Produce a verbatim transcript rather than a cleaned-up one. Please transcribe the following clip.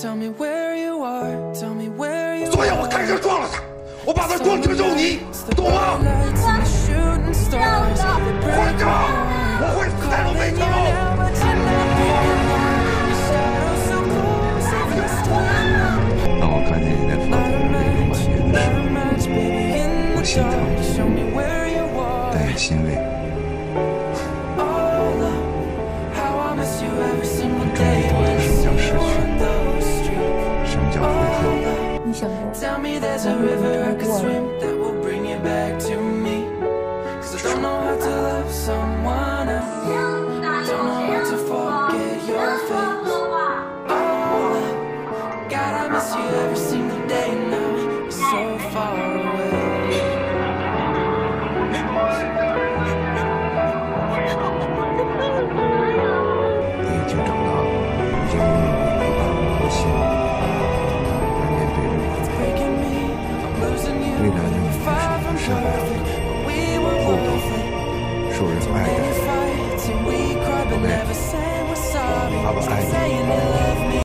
所以我开车撞了他，我把他撞成肉泥，懂吗？混账！我会死在龙飞桥。 当我看见你在法庭上泪流满面的时候，我心疼，但也欣慰。你终于懂得什么叫失去，什么叫悔恨。 你想过能不能超过你已经长大了，已经拥有一颗和心，来面对任何人。未来的你是一个善良的、厚道的、受人爱的人。宝贝，爸爸爱你。